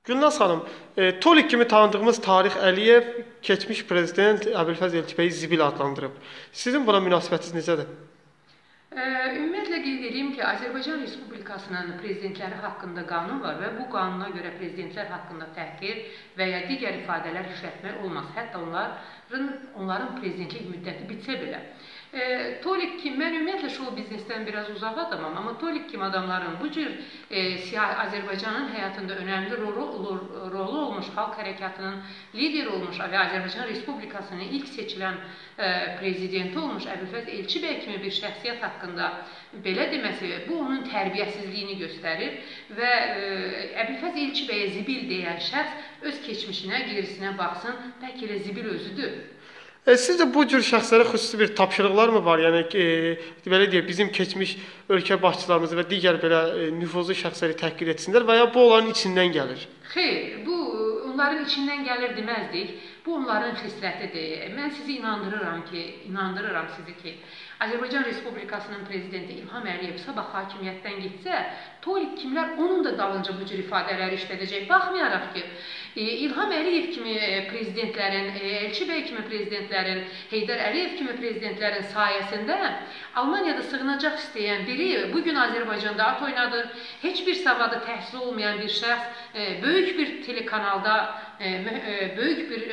Gülnaz xanım, Tolik kimi tanıdığımız Tarix Əliyev keçmiş prezident Əbülfəz Elçibəyi zibil adlandırıb. Sizin buna münasibətiniz necədir? Ümumiyyətlə qeyd edeyim ki, Azərbaycan Respublikasının prezidentləri haqqında qanun var və bu qanuna görə prezidentlər haqqında təhqir və ya digər ifadələr işlətmək olmaz. Hətta onların prezidentlik müddəti bitsə belə. Tolik kimi, mən ümumiyyətlə şou biznesdən biraz uzaq adamam, amma Tolik kimi adamların bu cür Azərbaycanın həyatında önəmli rolu olmuş, xalq hərəkatının lideri olmuş və Azərbaycan Respublikasının ilk seçilən prezidenti olmuş Əbülfəz Elçibəy kimi bir şəxsiyyət haqqında belə deməsi, bu onun tərbiyəsizliyini göstərir və Əbülfəz Elçibəyə zibil deyən şəxs öz keçmişinə, gerisinə baxsın, bəlkə elə zibil özüdür. Sizcə bu cür şəxslərə xüsusi bir tapşırıqlar mı var? Yəni belə deyək, bizim keçmiş ölkə başçılarımızı və digər belə nüfuzlu şəxsləri təhqir etsinlər və ya bu onların içindən gəlir? Xeyr, bu onların içindən gəlir deməzdik. Bu onların xislətidir. Mən sizi inandırıram sizi ki, Azərbaycan Respublikasının prezidenti İlham Əliyev sabah hakimiyyətdən getsə, Tolik kimlər onun da dalınca bu cür ifadələri işlədəcək. Baxmayaraq ki, İlham Əliyev kimi prezidentlərin, Elçibəy kimi prezidentlərin, Heydər Əliyev kimi prezidentlərin sayəsində Almaniyada sığınacaq istəyən biri bugün Azərbaycanda at oynadır. Heç bir savadı təhsil olmayan bir şəxs böyük bir telekanalda böyük bir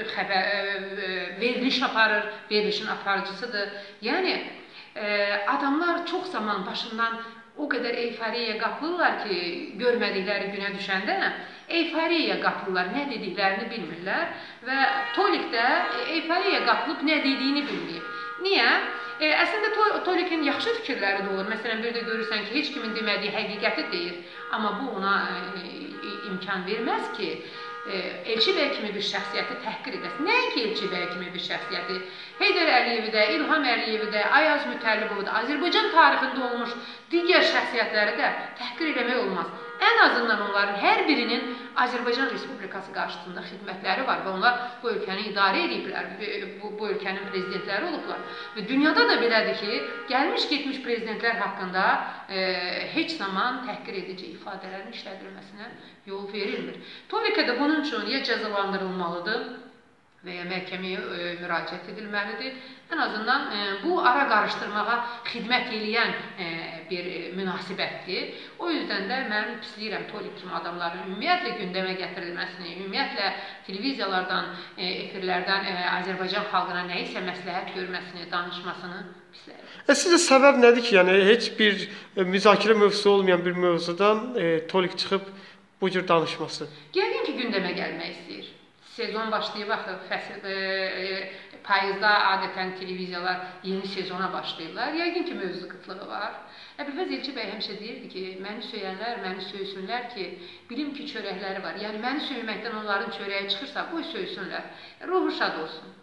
veriliş aparır, verilişin aparıcısıdır. Yəni, adamlar çox zaman başından o qədər eyfariyaya qapılırlar ki, görmədikləri günə düşəndə eyfariyaya qapılırlar, nə dediklərini bilmirlər və Tolik də eyfariyaya qapılıb nə dediyini bilməyib. Niyə? Əslində Tolikin yaxşı fikirləri də olur. Məsələn, bir də görürsən ki, heç kimin demədiyi həqiqəti deyir. Amma bu ona imkan verməz ki, Elçibəy kimi bir şəxsiyyəti təhqir edəsin. Nəinki Elçibəy kimi bir şəxsiyyəti, Heydər Əliyevi də, İlham Əliyevi də, Ayaz Mütəllibovu da, Azərbaycan tarixində olmuş digər şəxsiyyətləri də təhqir eləmək olmaz. Ən azından onların hər birinin Azərbaycan Respublikası qarşısında xidmətləri var və onlar bu ölkəni idarə ediblər, bu ölkənin prezidentləri olublar. Və dünyada da belədir ki, gəlmiş-getmiş prezidentlər haqqında heç zaman təhqir edici ifadələrin işlədilməsinə yol verilmir. Tolikə də bunun üçün ya cəzalandırılmalıdır və ya məhkəməyə müraciət edilməlidir. Ən azından bu ara qarışdırmağa xidmət eləyən bir münasibətdir. O yüzdən də mən pisləyirəm Tolik kimi adamların ümumiyyətlə gündəmə gətirilməsini, ümumiyyətlə televiziyalardan, efirlərdən Azərbaycan xalqına nəyisə məsləhət görməsini, danışmasını pisləyirəm. Sizcə səbəb nədir ki, yəni heç bir müzakirə mövzusu olmayan bir mövzudan Tolik çıxıb bu cür danışması? Yəqin ki, gündəmə gəlmək istəyir. Sezon başlayıb, payızda adətən televiziyalar yeni sezona başlayırlar. Yəqin ki, mövzu qıtlığı var. Əbülfəz Elçibəy həmişə deyirdi ki, məni söyənlər məni söysünlər ki, bilim ki, çörəkləri var. Yəni, məni söyməkdən onların çörəyi çıxırsa, qoy söysünlər. Ruhu şad olsun.